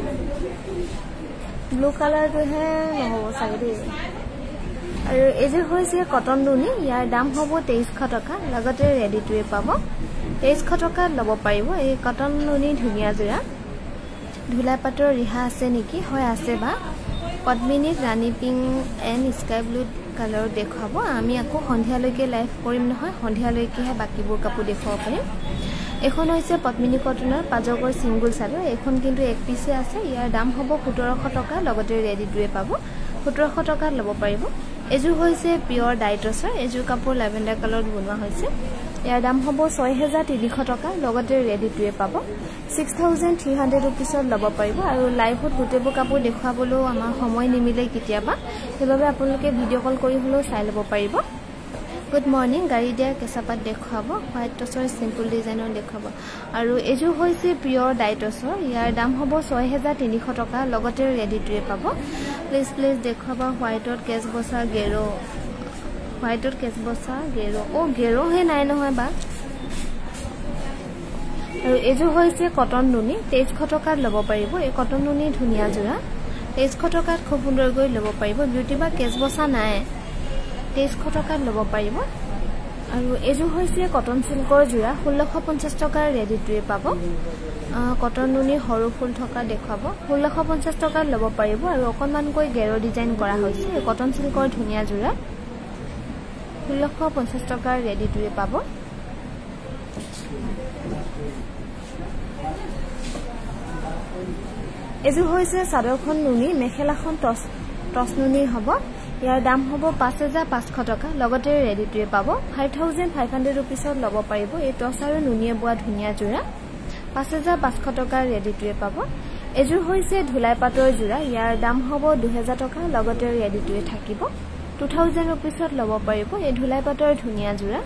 ব্লু কালাৰটো হে নহব চাগে দেই আৰু এযোৰ হৈছে কটন নুনি ইয়াৰ দাম হ'ব 2300 টকা লগতে ৰেডি টু পাব 2300 টকাত ল'ব পাৰিব এই কটন নুনি ধুনীয়া যোৰা ধুলাই পাটৰ ৰিহা আছে নেকি হয় আছে বা পদ্মিনীত rani pink and sky blue colour দেখুৱাব আমি আকৌ সন্ধিয়ালৈকে লাইভ কৰিম নহয় সন্ধিয়ালৈকেহে বাকিবোৰ কাপোৰ দেখুৱাব পাৰিম এখন হৈছে পদ্মিনী কটনৰ পাজকৰ সিঙ্গল চাদৰ এখন কিন্তু এক পিছে আছে ইয়াৰ দাম হ'ব 1700 টকা লগতে ৰেডি টুৱে পাব 1700 টকাত ল'ব পাৰিব এজু হৈছে পিওর ডাইটছৰ এজু কাপোৰ ল্যাভেন্ডাৰ কালাৰত বনোৱা হৈছে ইয়াৰ দাম হ'ব 6300 টকা লগতে ৰেডি টুৱে পাব 6300 रुपीसত ল'ব পাৰিব আৰু লাইভত গোটেইবোৰ কাপোৰ দেখুৱাবলৈ আমাৰ সময় নিমিলে কেতিয়াবা সেইবাবে আপোনালোকে ভিডিও কল কৰি হলেও চাই ল'ব পাৰিব গুড মৰ্নিং গাড়ী দিয়া কেঁচাপাত দেখুৱাব হোৱাইট টছৰ সিম্পল ডিজাইনৰ দেখুৱাব আৰু এজু হৈছে পিওর ডাইটছৰ ইয়াৰ দাম হ'ব 6300 টকা লগতে ৰেডি টুৱে পাব প্লিজ দেখুৱাব হোৱাইটত কেছ বসা গেৰো হোৱাইটত কেছ বসা গেৰো ও গেৰো হে নাই নহয় বা আৰু এজু হৈছে কটন নুনি 2300 টকাত ল'ব পাৰিব এই কটন নুনি ধুনিয়া জোৰা 2300 টকাত খুব সুন্দৰকৈ ল'ব পাৰিব বিউটি বা কেছ বসা নাই 2300 টকাত ল'ব পাৰিব আৰু এজু হৈছে কটন সিল্কৰ জোৰা 1650 টকাৰ ৰেডি টুৱে পাব কটন নুনি হৰু ফুল থকা দেখুৱাব 1650 টকাত ল'ব পাৰিব আৰু অকনমানকৈ গেৰো ডিজাইন কৰা হৈছে কটন সিল্কৰ ধুনিয়া জোৰা 1650 টকাৰ ৰেডি টুৱে পাব এজু হৈছে চাদৰখন নুনি মেখেলাখন টস নুনি হ'ব ইয়াৰ দাম হ'ব 5500 টকা লগতে ৰেডি টুৱে পাব 5500 रुपीसত ল'ব পাৰিব এই টস আৰু নুনিয়ে বোৱা ধুনিয়া জোৰা 5500 টকাৰ ৰেডি টুৱে পাব এজু হৈছে ধুলাই পাতৰ জোৰা ইয়াৰ দাম হ'ব 2000 টকা লগতে ৰেডি টুৱে থাকিব 2000 रुपीसত ল'ব পাৰিব এই ধুলাই পাতৰ ধুনিয়া জোৰা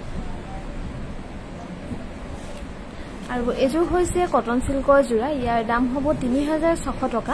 আৰু এজু হৈছে কটন সিল্কৰ জোৰা ইয়াৰ দাম হ'ব 3600 টকা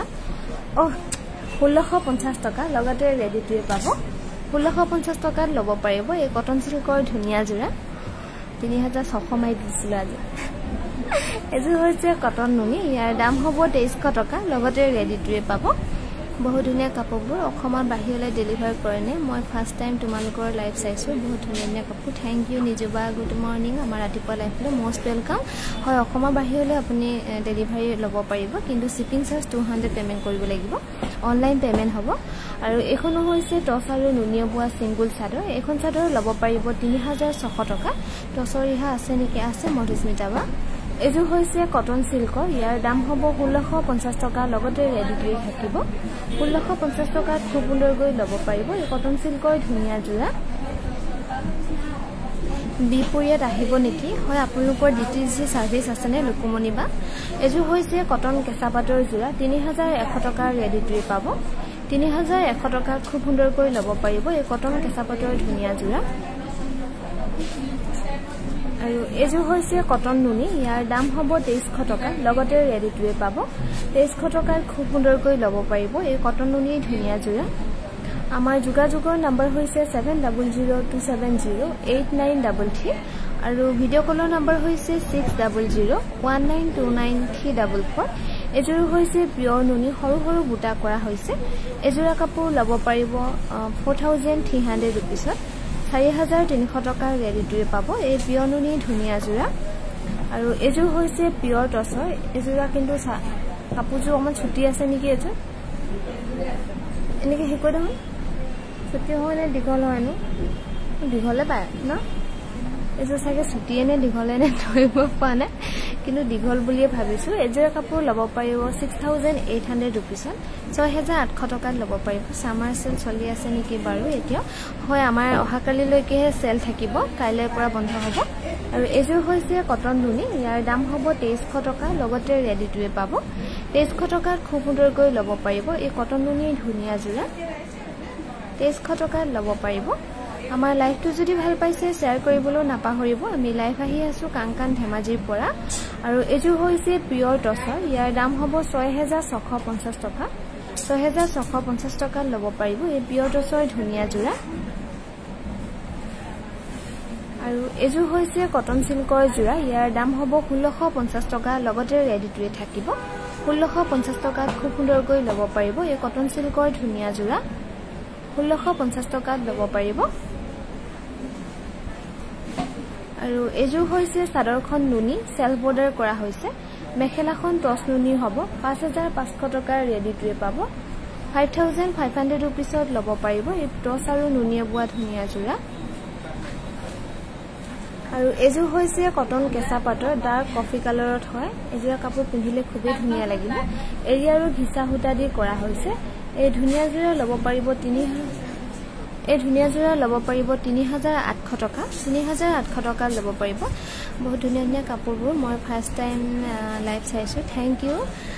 1650 টকা লগতে ৰেডি টুৱে পাব 1650 টকাত ল'ব পাৰিব এই কটন সিল্কৰ ধুনিয়া জোৰা 3600 মাই দিছিল আজি এজু হৈছে কটন নুনি ইয়াৰ দাম হ'ব 2300 টকা লগতে ৰেডি টুৱে পাব বহুত ধুনিয়া কাপোৰবোৰ অসমৰ বাহিৰলৈ ডেলিভাৰ কৰে নে মই ফাৰ্স্ট টাইম তোমালোকৰ লাইভ চাইছো বহুত ধুনিয়া কাপোৰ থ্যাংক ইউ নিজুবা গুড মৰ্নিং আমাৰ ৰাতিপুৱা লাইভলৈ মোষ্ট ওয়েলকাম হয় অসমৰ বাহিৰলৈ আপুনি ডেলিভাৰী ল'ব পাৰিব কিন্তু শিপিং চাৰ্জ 200 পেমেন্ট কৰিব লাগিব অনলাইন পেমেন্ট হ'ব আৰু এখনো হৈছে টস আৰু নুনিয়ে বোৱা সিঙ্গল চাদৰ এখন চাদৰ ল'ব পাৰিব 3600 টকা টসৰ ইহা আছে নেকি আছে মধুস্মিতা বা এজু হৈছে কটন সিল্কৰ ইয়াৰ দাম হ'ব 1650 টকা লগতে ৰেডি টুৱে থাকিব 1650 টকাত খুব সুন্দৰকৈ ল'ব পাৰিব এই কটন সিল্কৰ ধুনিয়া জোৰা বিপুৰিয়াত আহিব নেকি হয় আপোনালোকৰ ডিটিজি সাৰ্ভিস আছে নে লুকুমনি বা এজু হৈছে কটন কেঁচাপাতৰ জোৰা 3100 টকাৰ ৰেডি টুৱে পাব 3100 টকাত খুব সুন্দৰকৈ ল'ব পাৰিব এই কটন কেঁচাপাতৰ ধুনিয়া জোৰা আৰু এজু হৈছে কটন নুনি ইয়াৰ দাম হ'ব 2300 টকা লগতে ৰেডি টুৱে পাব 2300 টকাৰ খুব সুন্দৰকৈ ল'ব পাৰিব এই কটন নুনি ধুনিয়া জোৰা আমাৰ যোগাযোগৰ নম্বৰ হৈছে 7002708933 আৰু ভিডিও কলৰ নম্বৰ হৈছে 6001929344 এজোৰ হৈছে পিওৰ নুনি সৰু সৰু বুটা কৰা হৈছে এজোৰা কাপোৰ ল'ব পাৰিব 4300 रुपीसত 4300 টকা ৰেডি টুৱে পাব এই পিওৰ নুনি ধুনিয়া জোৰা আৰু এজোৰ হৈছে পিওৰ টসৰ এজোৰা কিন্তু কাপোৰযোৰ অকমান ছুটি আছে নেকি এজোৰ এনেকে হেকৈ দেখোন ছুটি হয় নে দীঘল হয় নো দীঘলে পায় ন এজোৰ চাগে ছুটিয়ে নে দীঘলে নে ধৰিব পোৱা নাই কিন্তু দীঘল বুলিয়ে ভাবিছো এজোৰ কাপোৰ ল'ব পাৰিব 6800 रुपीसত 6800 টকাত ল'ব পাৰিব সামাৰ সেল চলি আছে নেকি বাৰু এতিয়া হয় আমাৰ অহাকালিলৈকে সেল থাকিব কাইলৈৰ পৰা বন্ধ হ'ব আৰু এজোৰ হৈছে কটন নুনি ইয়াৰ দাম হ'ব 2300 টকা লগতে ৰেডি টুৱে পাব 2300 টকাত খুব সুন্দৰকৈ ল'ব পাৰিব এই কটন নুনি ধুনিয়া জোৰা 2300 টকাত ল'ব পাৰিব আমাৰ লাইভটো যদি ভাল পাইছে শেয়াৰ কৰিবলৈ নাপাহৰিব আমি লাইভ আহি আছো কাংকান ধেমাজিৰ পৰা আৰু এজোৰ হৈছে পিওৰ টসৰ ইয়াৰ দাম হ'ব 6650 টকা 6650 টকাত ল'ব পাৰিব এই পিওৰ টসৰ ধুনিয়া জোৰা আৰু এজোৰ হৈছে কটন সিল্কৰ জোৰা ইয়াৰ দাম হ'ব 1650 টকা লগতে ৰেডি টুৱে থাকিব 1650 টকাত খুব সুন্দৰকৈ ল'ব পাৰিব এই কটন সিল্কৰ ধুনিয়া জোৰা 1650 টকাত ল'ব পাৰিব আৰু এজোৰ হৈছে চাদৰখন নুনি সেলফ বৰ্ডাৰ কৰা হৈছে মেখেলাখন টস নুনি হ'ব 5500 টকাৰ ৰেডি টুৱে পাব 5500 रुपीसত ল'ব পাৰিব এই টস আৰু নুনিয়ে বোৱা ধুনিয়া জোৰা আৰু এযোৰ হৈছে কটন কেঁচা পাটৰ ডাৰ্ক কফি কালাৰত হয় এযোৰ কাপোৰ পিন্ধিলে খুবেই ধুনীয়া লাগিব এৰি আৰু ঘিচা সূতা দি কৰা হৈছে এই ধুনীয়া জোৰা ল'ব পাৰিব ৩,৮০০ টকা ৩,৮০০ টকা ল'ব পাৰিব বহুত ধুনীয়া ধুনীয়া কাপোৰবোৰ মই ফাৰ্ষ্ট টাইম লাইভ চাইছো থ্যাংক ইউ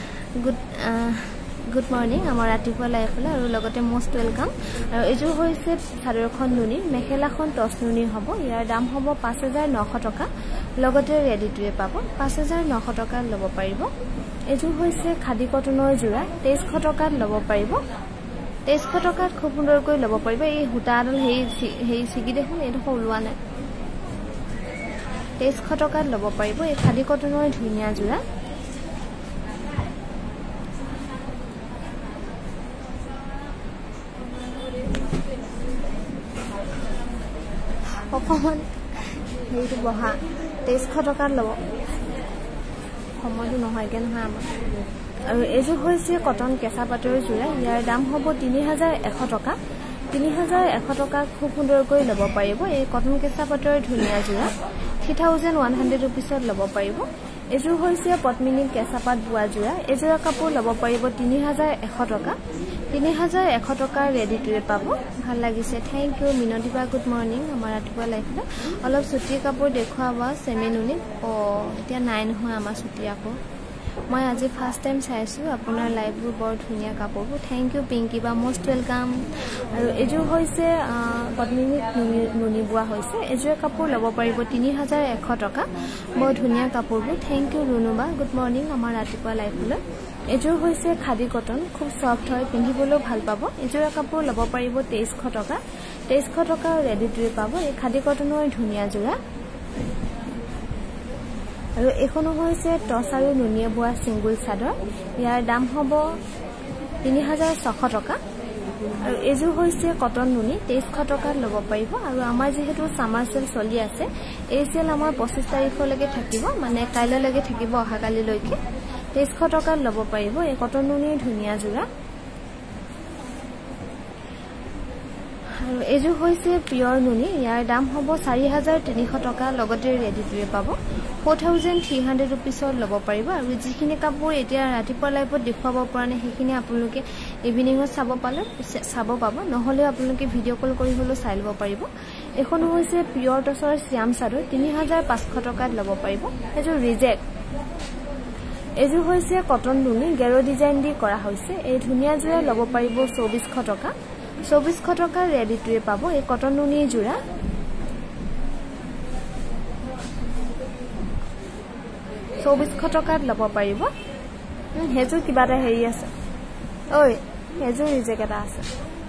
গুড মৰ্নিং আমাৰ ৰাতিপুৱা লাইফলৈ আৰু লগতে মোষ্ট ওয়েলকাম আৰু এযোৰ হৈছে চাদৰখন নুনি মেখেলাখন টচ নুনি হ'ব ইয়াৰ দাম হ'ব ৫,৯০০ টকা লগতে ৰেডিটোৱে পাব ৫,৯০০ টকা ল'ব পাৰিব এযোৰ হৈছে খাদী কটনৰ জোৰা ২৩০০ টকাত ল'ব পাৰিব ২৩০০ টকাত খুব সুন্দৰকৈ ল'ব পাৰিব এই সূতাডাল হেৰি ছিগি দেখোন এইডোখৰ ওলোৱা নাই ২৩০০ টকাত ল'ব পাৰিব এই খাদী কটনৰ ধুনীয়া জোৰা অকমান হেৰিটো বহা ২৩০০ টকাত ল'ব সময়টো নহয়গে নহয় আমাৰ আৰু এযোৰ হৈছে কটন কেঁচা পাটৰ জোৰা ইয়াৰ দাম হ'ব ৩,১০০ টকা ৩,১০০ টকা খুব সুন্দৰকৈ ল'ব পাৰিব এই কটন কেঁচা পাটৰ ধুনীয়া জোৰা 3,100 ৰুপিছত ল'ব পাৰিব এযোৰ হৈছে পদ্মিনী কেঁচা পাট বোৱা জোৰা এযোৰা কাপোৰ ল'ব পাৰিব ৩,১০০ টকা ৩,১০০ টকা ৰেডিটোৱে পাব ভাল লাগিছে থ্যাংক ইউ মিনতি বা গুড মৰ্নিং আমাৰ ৰাতিপুৱা লাইফলৈ অলপ চুটি কাপোৰ দেখুৱাব চেমিনুনিত এতিয়া নাই নহয় আমাৰ চুটি আকৌ মই আজি ফাৰ্ষ্ট টাইম চাইছো আপোনাৰ লাইভবোৰ বৰ ধুনীয়া কাপোৰবোৰ থ্যাংক ইউ পিংকি বা মোষ্ট ওয়েলকাম আৰু এযোৰ হৈছে পদ্মিনীত নুনি বোৱা হৈছে এযোৰ কাপোৰ ল'ব পাৰিব ৩,১০০ টকা বৰ ধুনীয়া কাপোৰবোৰ থ্যাংক ইউ ৰুনু বা গুড মৰ্নিং আমাৰ ৰাতিপুৱা লাইভলৈ এযোৰ হৈছে খাদী কটন খুব সফট হয় পিন্ধিবলৈও ভাল পাব এযোৰ কাপোৰ ল'ব পাৰিব ২৩০০ টকা ২৩০০ টকা ৰেডিটোৱে পাব এই খাদী কটনৰ ধুনীয়া জোৰা আৰু এখনো হৈছে টচ আৰু নুনিয়ে বোৱা সিঙ্গল চাদৰ ইয়াৰ দাম হ'ব ৩,৬০০ টকা আৰু এযোৰ হৈছে কটন নুনি ২৩০০ টকাত ল'ব পাৰিব আৰু আমাৰ যেহেতু সামাৰ সেল চলি আছে এই সেল আমাৰ ২৫ তাৰিখলৈকে থাকিব মানে কাইলৈলৈকে থাকিব অহাকালিলৈকে ২৩০০ টকাত ল'ব পাৰিব এই কটন নুনিৰ ধুনীয়া জোৰা আৰু এযোৰ হৈছে পিয়ৰ নুনি ইয়াৰ দাম হ'ব ৪,৩০০ টকা লগতে ৰেডিটোৱে পাব 4,300 ৰুপিছত ল'ব পাৰিব আৰু যিখিনি কাপোৰ এতিয়া ৰাতিপুৱা লাইভত দেখুৱাব পৰা নাই সেইখিনি আপোনালোকে ইভিনিঙত চাব পাব নহ'লেও আপোনালোকে ভিডিঅ' কল কৰি হ'লেও চাই ল'ব পাৰিব এখন হৈছে পিয়ৰ টচৰ শ্যাম চাদৰ ৩,৫০০ টকাত ল'ব পাৰিব এযোৰ ৰিজেক্ট এযোৰ হৈছে কটন নুনি গেৰো ডিজাইন দি কৰা হৈছে এই ধুনীয়া জোৰা ল'ব পাৰিব ২৪০০ টকা ২৪০০ টকা ৰেডিটোৱে পাব এই কটন নুনি জোৰা ২৪০০ টকাত ল'ব পাৰিব হেজুৰ কিবা এটা হেৰি আছে ঐ হেজুৰ ৰিজেক্ট এটা আছে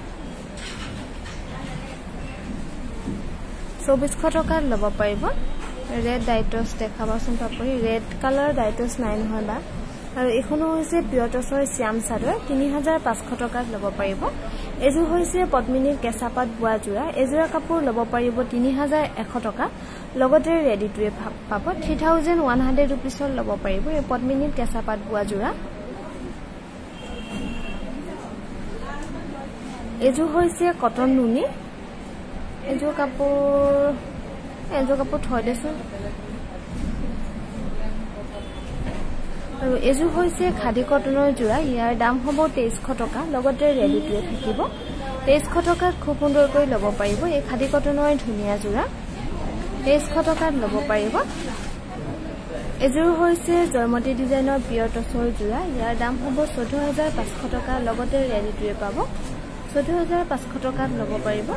২৪০০ টকাত ল'ব পাৰিব ৰেড ডাইটছ দেখাবচোন পাপৰি ৰেড কালাৰ ডাইটছ নাই নহয় বা আৰু এখনো হৈছে পিয়ৰ টচৰ শ্যাম চাদৰ ৩,৫০০ টকাত ল'ব পাৰিব এযোৰ হৈছে পদ্মিনীৰ কেঁচা পাট বোৱা জোৰা এযোৰা কাপোৰ ল'ব পাৰিব ৩,১০০ টকা লগতে ৰেডিটোৱে পাব 3,100 ৰুপিছত ল'ব পাৰিব এই পদ্মিনীৰ কেঁচা পাট বোৱা জোৰা এযোৰ হৈছে কটন নুনি এযোৰ কাপোৰ থৈ দেচোন আৰু এযোৰ হৈছে খাদী কটনৰ জোৰা ইয়াৰ দাম হ'ব ২৩০০ টকা লগতে ৰেডিটোৱে থাকিব ২৩০০ টকাত খুব সুন্দৰকৈ ল'ব পাৰিব এই খাদী কটনৰ ধুনীয়া জোৰা ২৩০০ টকাত ল'ব পাৰিব এযোৰ হৈছে জয়মতী ডিজাইনৰ পিয়ৰ টচৰ জোৰা ইয়াৰ দাম হ'ব ১৪,৫০০ টকা লগতে ৰেডিটোৱে পাব ১৪,৫০০ টকাত ল'ব পাৰিব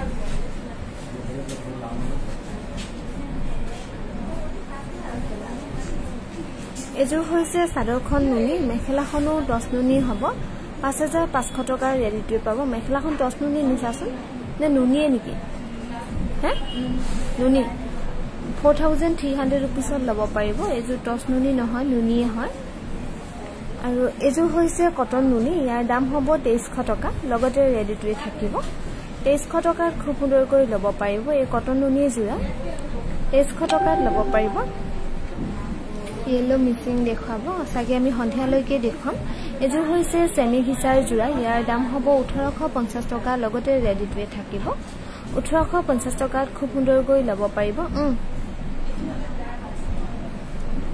এযোৰ হৈছে চাদৰখন নুনি মেখেলাখনো টচ নুনি হ'ব ৫,৫০০ টকাৰ ৰেডিটোৱে পাব মেখেলাখন টচ নুনি নিচাচোন নে নুনিয়ে নেকি হে নুনি 4,300 ৰুপিছত ল'ব পাৰিব এযোৰ টচ নুনি নহয় নুনিয়ে হয় আৰু এযোৰ হৈছে কটন নুনি ইয়াৰ দাম হ'ব ২৩০০ টকা লগতে ৰেডিটোৱে থাকিব ২৩০০ টকাত খুব সুন্দৰকৈ ল'ব পাৰিব এই কটন নুনি জোৰা ২৩০০ টকাত ল'ব পাৰিব येलो मिसिंग देखाब सके आम सन्धियालैके देखुवाम एजोर होइसे सेमी घिचार जोड़ा यार दाम हम 1850 टका लगते रेडिटुए थाकिब 1850 टकात खूब सुंदरকৈ लब पारिब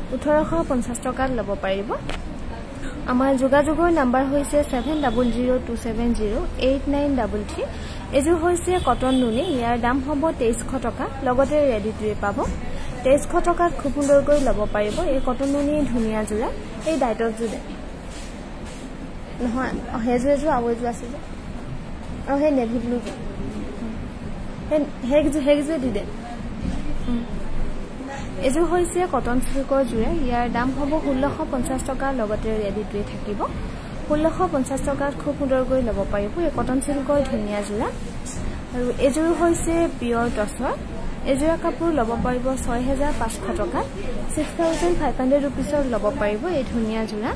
1850 টকাত ল'ব পাৰিব আমাৰ যোগাযোগৰ নাম্বাৰ হৈছে 7002708933 এযোৰ হৈছে কটন নুনি ইয়াৰ দাম হ'ব 2300 টকা লগতে ৰেডি টুৱে পাব 2300 টকাত খুব সুন্দৰকৈ ল'ব পাৰিব এই কটন নুনি ধুনীয়া জোৰা এই ডাইটক জোৰে নহয় হেজু আৱজু আছে যে আৰু হে নেভি ব্লু হেগজু দি দে এযোৰ হৈছে কটন সিল্কৰ জোৰা ইয়াৰ দাম হ'ব 1650 টকা লগতে ৰেডি টুৱে থাকিব 1650 টকাত খুব সুন্দৰকৈ ল'ব পাৰিব এই কটন সিল্কৰ ধুনীয়া জোৰা আৰু এযোৰ হৈছে পিয়ৰ টছৰ এযোৰা কাপোৰ ল'ব পাৰিব 6500 টকা 6500 रुपीसৰ ল'ব পাৰিব এই ধুনীয়া জোৰা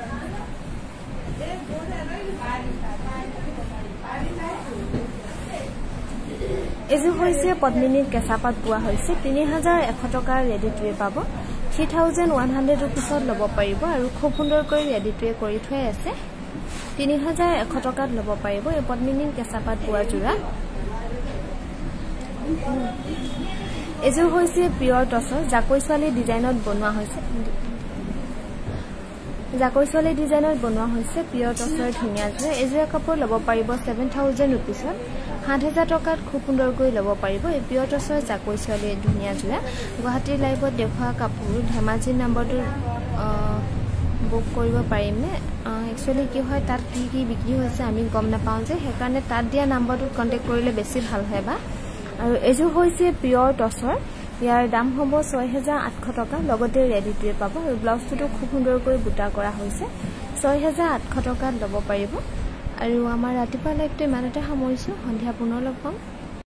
এযোৰ হৈছে পদ্মিনীৰ কেঁচাপাত পোৱা হৈছে 3100 টকাৰ ৰেডি টুৱে পাব 3100 रुपीसত ল'ব পাৰিব আৰু খুব সুন্দৰকৈ ৰেডি টুৱে কৰি থৈ আছে 3100 টকাত ল'ব পাৰিব এই পদ্মিনীৰ কেঁচাপাত পোৱা জোৰা এযোৰ হৈছে পিয়ৰ টছৰ জাকৈছোৱালী ডিজাইনত বনোৱা হৈছে পিয়ৰ টছৰ ধুনীয়া জোৰা এযোৰ কাপোৰ ল'ব পাৰিব 7000 रुपीसত 7000 টকাত খুব সুন্দৰকৈ ল'ব পাৰিব এই পিয়ৰ টছৰ জাকৈছোৱালী ধুনীয়া জোৰা গুৱাহাটীৰ লাইভত দেখুওৱা কাপোৰ ধেমাজি নম্বৰটো বুক কৰিব পাৰিমনে একচুয়ালি কি হয় তাত কি বিক্ৰী হৈছে আমি গম নাপাওঁ যে সেইকাৰণে তাত দিয়া নম্বৰটোত কন্টেক্ট কৰিলে বেছি ভাল হয় বা আৰু এযোৰ হৈছে পিয়ৰ টছৰ ইয়াৰ দাম হ'ব 6800 টকা লগতে ৰেডি টুৱে পাব আৰু ব্লাউজটো খুব সুন্দৰকৈ বুটা কৰা হৈছে 6800 টকাত ল'ব পাৰিব আৰু আমাৰ ৰাতিপুৱা লাইভটো ইমানতে সামৰিছো সন্ধিয়া পুনৰ লগ পাম